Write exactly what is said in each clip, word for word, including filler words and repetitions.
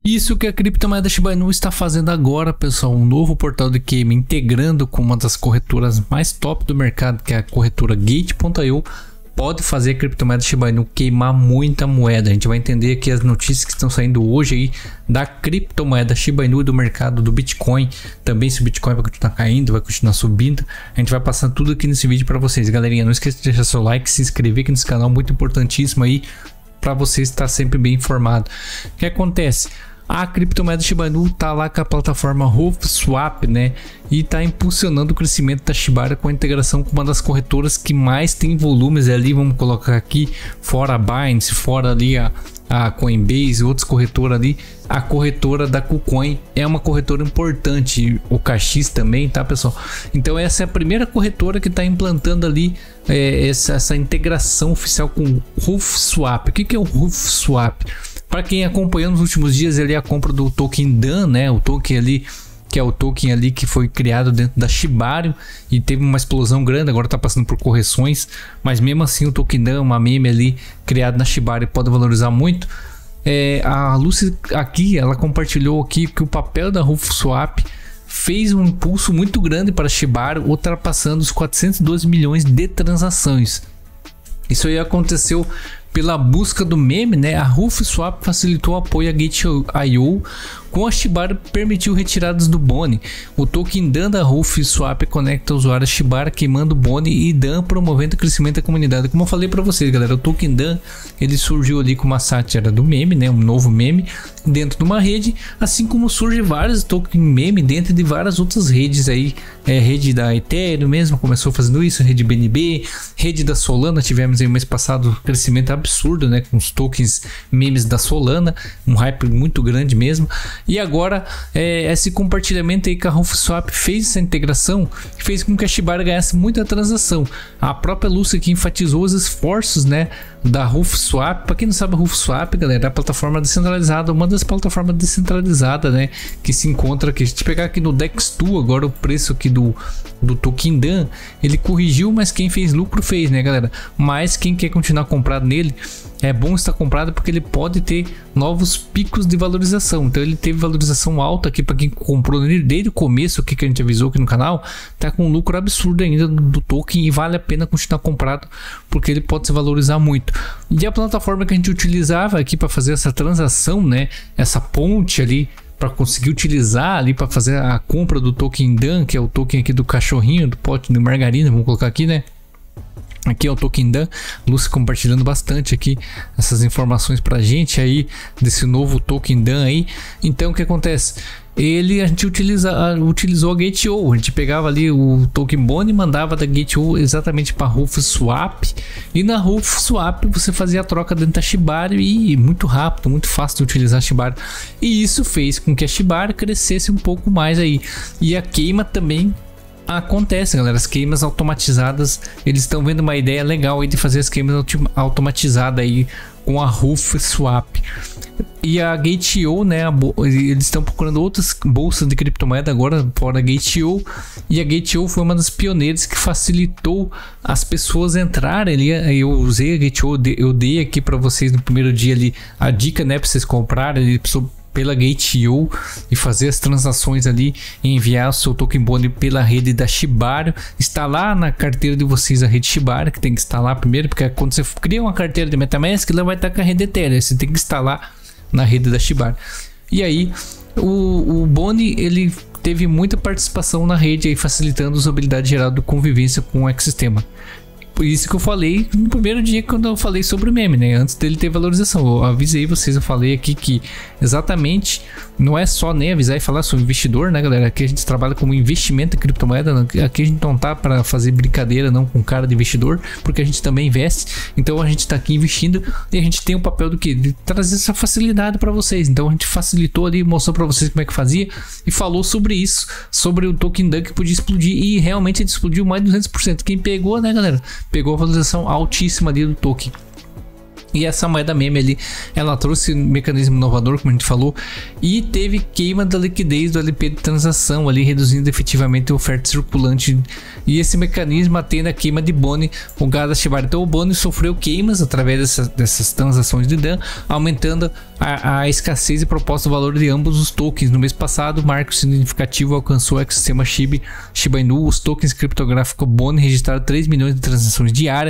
Isso que a criptomoeda Shiba Inu está fazendo agora, pessoal, um novo portal de queima integrando com uma das corretoras mais top do mercado, que é a corretora Gate ponto i o, pode fazer a criptomoeda Shiba Inu queimar muita moeda. A gente vai entender aqui as notícias que estão saindo hoje aí da criptomoeda Shiba Inu e do mercado do Bitcoin. Também se o Bitcoin vai continuar caindo, vai continuar subindo. A gente vai passar tudo aqui nesse vídeo para vocês, galerinha. Não esqueça de deixar seu like, se inscrever aqui nesse canal, muito importantíssimo aí para você estar sempre bem informado. O que acontece? A criptomoeda Shiba Inu tá lá com a plataforma RoofSwap, né? E tá impulsionando o crescimento da Shibari com a integração com uma das corretoras que mais tem volumes ali. Vamos colocar aqui, fora a Binance, fora ali a, a Coinbase, outras corretoras ali. A corretora da KuCoin é uma corretora importante, o K X também, tá, pessoal? Então essa é a primeira corretora que está implantando ali é, essa, essa integração oficial com o RoofSwap. O que, que é o RoofSwap? Para quem acompanhou nos últimos dias ali a compra do token D A N, né, o token ali que é o token ali que foi criado dentro da Shibari e teve uma explosão grande, agora está passando por correções, mas mesmo assim o token D A N, uma meme ali criado na Shibari, pode valorizar muito. É, a Lucy aqui, ela compartilhou aqui que o papel da RoofSwap fez um impulso muito grande para a Shibari, ultrapassando os quatrocentos e doze milhões de transações. Isso aí aconteceu pela busca do meme, né? A RoofSwap facilitou o apoio a Gate ponto i o, com a Shibari permitiu retiradas do Boni. O token D A N da RoofSwap conecta usuários Shibari queimando Boni e D A N promovendo o crescimento da comunidade. Como eu falei para vocês, galera, o token D A N ele surgiu ali com uma sátira do meme, né? Um novo meme dentro de uma rede, assim como surge vários token meme dentro de várias outras redes aí, é, rede da Ethereum mesmo começou fazendo isso, rede B N B, rede da Solana, tivemos aí mês passado crescimento absurdo, né, com os tokens memes da Solana, um hype muito grande mesmo. E agora é, esse compartilhamento aí que a RoofSwap fez, essa integração, fez com que a Shibari ganhasse muita transação. A própria Lucy que enfatizou os esforços, né, da RoofSwap. Para quem não sabe, a RoofSwap, galera, é a plataforma descentralizada, uma das plataformas descentralizadas, né, que se encontra aqui. A gente pegar aqui no Dex dois agora o preço aqui do do token D A N, ele corrigiu, mas quem fez lucro fez, né, galera? Mas quem quer continuar comprado nele, é bom estar comprado porque ele pode ter novos picos de valorização. Então ele teve valorização alta aqui para quem comprou nele desde o começo, aqui que a gente avisou aqui no canal, tá com um lucro absurdo ainda do token e vale a pena continuar comprado porque ele pode se valorizar muito. E a plataforma que a gente utilizava aqui para fazer essa transação, né, essa ponte ali para conseguir utilizar ali para fazer a compra do token D A N, que é o token aqui do cachorrinho, do pote de margarina, vamos colocar aqui, né? Aqui é o token D A N, Lúcia compartilhando bastante aqui essas informações pra gente aí desse novo token D A N aí. Então o que acontece? Ele a gente utiliza, utilizou a Gate ponto i o, a gente pegava ali o token Boni e mandava da Gate ponto i o exatamente para RoofSwap, e na RoofSwap você fazia a troca dentro da Shibari e muito rápido, muito fácil de utilizar a Shibari, e isso fez com que a Shibari crescesse um pouco mais aí. E a queima também acontece, galera, as queimas automatizadas, eles estão vendo uma ideia legal aí de fazer as queimas automatizadas aí com a RoofSwap. E a Gate ponto i o, né, eles estão procurando outras bolsas de criptomoeda agora fora a Gate ponto i o, e a Gate ponto i o foi uma das pioneiras que facilitou as pessoas entrarem ali. Eu usei a Gate ponto i o, eu dei aqui para vocês no primeiro dia ali a dica, né, para vocês comprarem ali pela Gate ponto i o e fazer as transações ali e enviar o seu token Boni pela rede da Shibari. Está lá na carteira de vocês a rede Shibari, que tem que instalar primeiro, porque quando você cria uma carteira de MetaMask, ela vai estar com a rede Ethereum, você tem que instalar na rede da Shibari. E aí o, o Boni ele teve muita participação na rede aí, facilitando a usabilidade geral da convivência com o ecossistema. Por isso que eu falei no primeiro dia quando eu falei sobre o meme, né? Antes dele ter valorização, eu avisei vocês, eu falei aqui que exatamente não é só nem avisar e falar sobre investidor, né, galera? Aqui a gente trabalha como investimento em criptomoeda, aqui a gente não tá para fazer brincadeira não com cara de investidor, porque a gente também investe. Então a gente tá aqui investindo e a gente tem o papel do que? De trazer essa facilidade para vocês. Então a gente facilitou ali, mostrou para vocês como é que fazia e falou sobre isso, sobre o token D A N que podia explodir, e realmente ele explodiu mais de duzentos por cento. Quem pegou, né, galera? Pegou a valorização altíssima ali do token. E essa moeda meme ali, ela trouxe um mecanismo inovador, como a gente falou, e teve queima da liquidez do L P de transação ali, reduzindo efetivamente a oferta circulante. E esse mecanismo atende a queima de Boni, o gás Shiba Inu. Então o Boni sofreu queimas através dessa, dessas transações de D A M, aumentando a, a escassez e proposta do valor de ambos os tokens. No mês passado, o marco significativo alcançou o ecossistema Shiba, Shiba Inu. Os tokens criptográficos Boni registraram três milhões de transações diárias.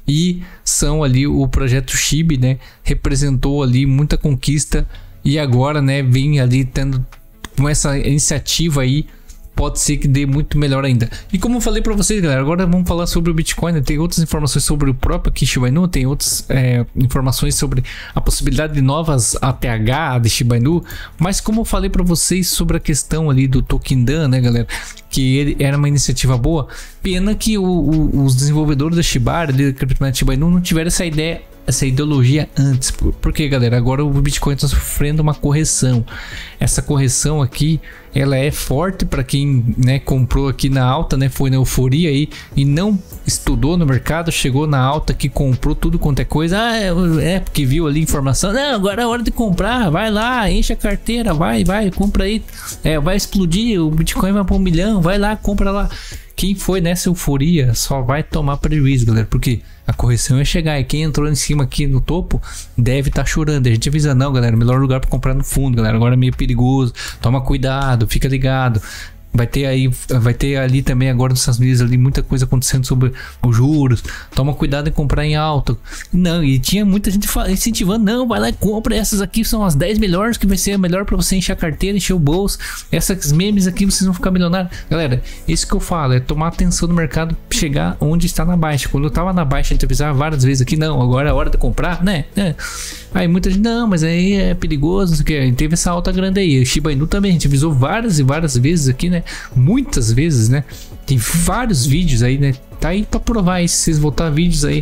E são ali o projeto Shiba, né? Representou ali muita conquista e agora, né? Vem ali tendo com essa iniciativa aí, pode ser que dê muito melhor ainda. E como eu falei para vocês, galera, agora vamos falar sobre o Bitcoin, né? Tem outras informações sobre o próprio Shiba Inu, tem outras é, informações sobre a possibilidade de novas A T H de Shiba Inu, mas como eu falei para vocês sobre a questão ali do Token D A M, né, galera, que ele era uma iniciativa boa, pena que o, o, os desenvolvedores da Shiba, da criptomoeda Shiba Inu, não tiveram essa ideia, essa ideologia antes. Porque, galera, agora o Bitcoin está sofrendo uma correção. Essa correção aqui, ela é forte para quem, né, comprou aqui na alta, né, foi na euforia aí e não estudou no mercado, chegou na alta que comprou tudo quanto é coisa. Ah, é, é porque viu ali informação. Não, agora é hora de comprar, vai lá, enche a carteira, vai, vai, compra aí. É, vai explodir, o Bitcoin vai para um milhão, vai lá, compra lá. Quem foi nessa euforia só vai tomar prejuízo, galera, porque a correção é chegar e quem entrou em cima aqui no topo deve estar tá chorando. A gente avisa, não, galera, melhor lugar para comprar no fundo, galera, agora é meio perigoso, toma cuidado, fica ligado. Vai ter aí, vai ter ali também agora nos Estados Unidos ali muita coisa acontecendo sobre os juros. Toma cuidado em comprar em alta. Não, e tinha muita gente incentivando, não, vai lá e compra essas aqui, são as dez melhores, que vai ser a melhor para você encher a carteira, encher o bolso. Essas memes aqui vocês vão ficar milionários. Galera, isso que eu falo é tomar atenção no mercado, chegar onde está na baixa. Quando eu tava na baixa, a gente avisava várias vezes aqui, não, agora é a hora de comprar, né? É. Aí muita gente, não, mas aí é perigoso, não sei o que. Teve essa alta grande aí. O Shiba Inu também, a gente avisou várias e várias vezes aqui, né? Muitas vezes, né? Tem vários vídeos aí, né? Tá aí pra provar isso. Se vocês voltar vídeos aí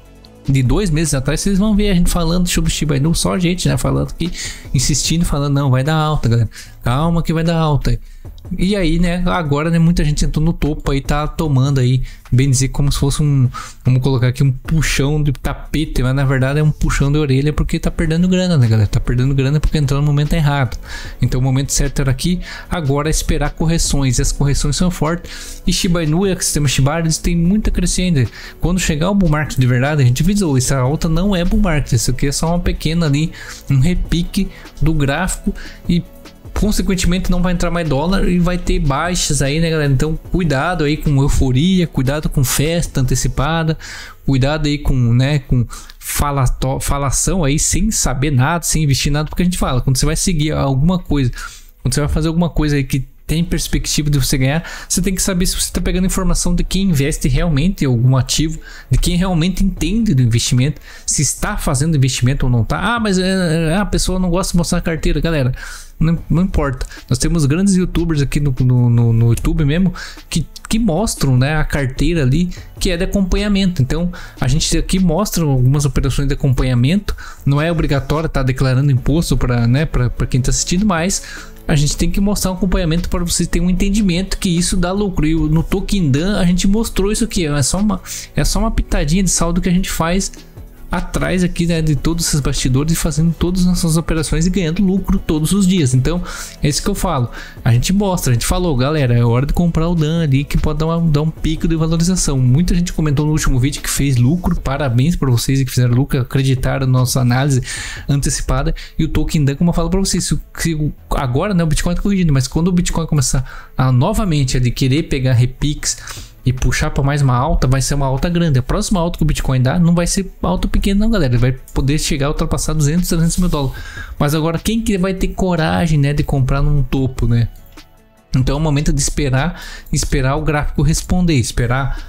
de dois meses atrás, vocês vão ver a gente falando sobre o Shiba Inu. Só a gente, né? Falando aqui, insistindo, falando, não, vai dar alta, galera. Calma que vai dar alta. E aí, né, agora, né, muita gente entrou no topo aí, tá tomando aí, bem dizer, como se fosse um, vamos colocar aqui um puxão de tapete, mas na verdade é um puxão de orelha porque tá perdendo grana, né, galera? Tá perdendo grana porque entrou no momento errado. Então o momento certo era aqui, agora é esperar correções, e as correções são fortes. E Shiba Inu e o sistema Shiba, eles têm muita crescente. Quando chegar o bull market de verdade, a gente avisou, essa alta não é bull market, isso aqui é só uma pequena ali, um repique do gráfico e consequentemente não vai entrar mais dólar e vai ter baixas aí, né, galera? Então cuidado aí com euforia, cuidado com festa antecipada, cuidado aí com, né, com falato, falação aí sem saber nada, sem investir nada, porque a gente fala, quando você vai seguir alguma coisa, quando você vai fazer alguma coisa aí que tem perspectiva de você ganhar, você tem que saber se você está pegando informação de quem investe realmente em algum ativo, de quem realmente entende do investimento, se está fazendo investimento ou não está. Ah, mas é, a pessoa não gosta de mostrar a carteira, galera. Não, não importa. Nós temos grandes youtubers aqui no, no, no, no YouTube mesmo que, que mostram, né, a carteira ali que é de acompanhamento. Então a gente aqui mostra algumas operações de acompanhamento. Não é obrigatório estar declarando imposto para, né, para quem está assistindo, mas a gente tem que mostrar um acompanhamento para vocês terem um entendimento que isso dá lucro. E no Token D A M a gente mostrou isso aqui. É só uma, é só uma pitadinha de saldo que a gente faz atrás aqui, né, de todos esses bastidores e fazendo todas as nossas operações e ganhando lucro todos os dias. Então é isso que eu falo, a gente mostra, a gente falou, galera, é hora de comprar o D A M ali que pode dar, uma, dar um pico de valorização. Muita gente comentou no último vídeo que fez lucro, parabéns para vocês que fizeram lucro, acreditaram na nossa análise antecipada. E o Token D A M, como eu falo para vocês, se, se agora, né, o Bitcoin está corrigindo, mas quando o Bitcoin começar a novamente a de querer pegar repiques e puxar para mais uma alta, vai ser uma alta grande. A próxima alta que o Bitcoin dá não vai ser alta pequena não, galera. Ele vai poder chegar a ultrapassar duzentos, trezentos mil dólares. Mas agora quem que vai ter coragem, né, de comprar num topo, né? Então é o momento de esperar, esperar o gráfico responder, esperar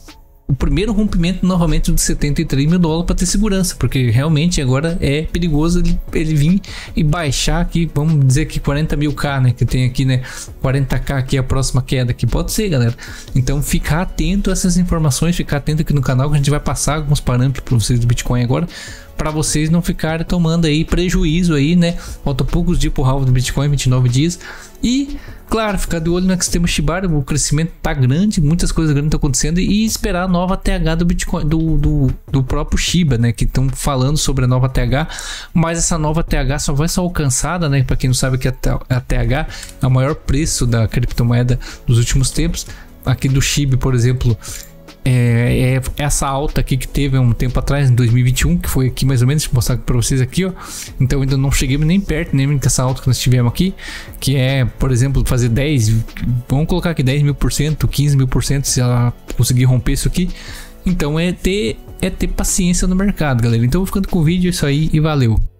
o primeiro rompimento novamente de setenta e três mil dólares para ter segurança, porque realmente agora é perigoso ele, ele vir e baixar aqui, vamos dizer que quarenta mil K, né, que tem aqui, né, quarenta K aqui, a próxima queda que pode ser, galera. Então ficar atento a essas informações, ficar atento aqui no canal que a gente vai passar alguns parâmetros para vocês do Bitcoin agora, para vocês não ficarem tomando aí prejuízo aí, né? Falta poucos dias pro halving do Bitcoin, vinte e nove dias. E, claro, ficar de olho no ecossistema Shiba Inu, o crescimento tá grande, muitas coisas grandes estão acontecendo, e esperar a nova T H do Bitcoin, do, do, do próprio Shiba, né? Que estão falando sobre a nova T H, mas essa nova T H só vai ser alcançada, né? Para quem não sabe que a T H é o maior preço da criptomoeda dos últimos tempos. Aqui do Shiba, por exemplo, É, é essa alta aqui que teve há um tempo atrás, em dois mil e vinte e um, que foi aqui mais ou menos, vou mostrar para vocês aqui, ó. Então ainda não cheguei nem perto, nem dessa alta que nós tivemos aqui, que é, por exemplo, fazer dez, vamos colocar aqui dez mil por cento, quinze mil por cento, se ela conseguir romper isso aqui. Então é ter, é ter paciência no mercado, galera. Então eu vou ficando com o vídeo, é isso aí e valeu.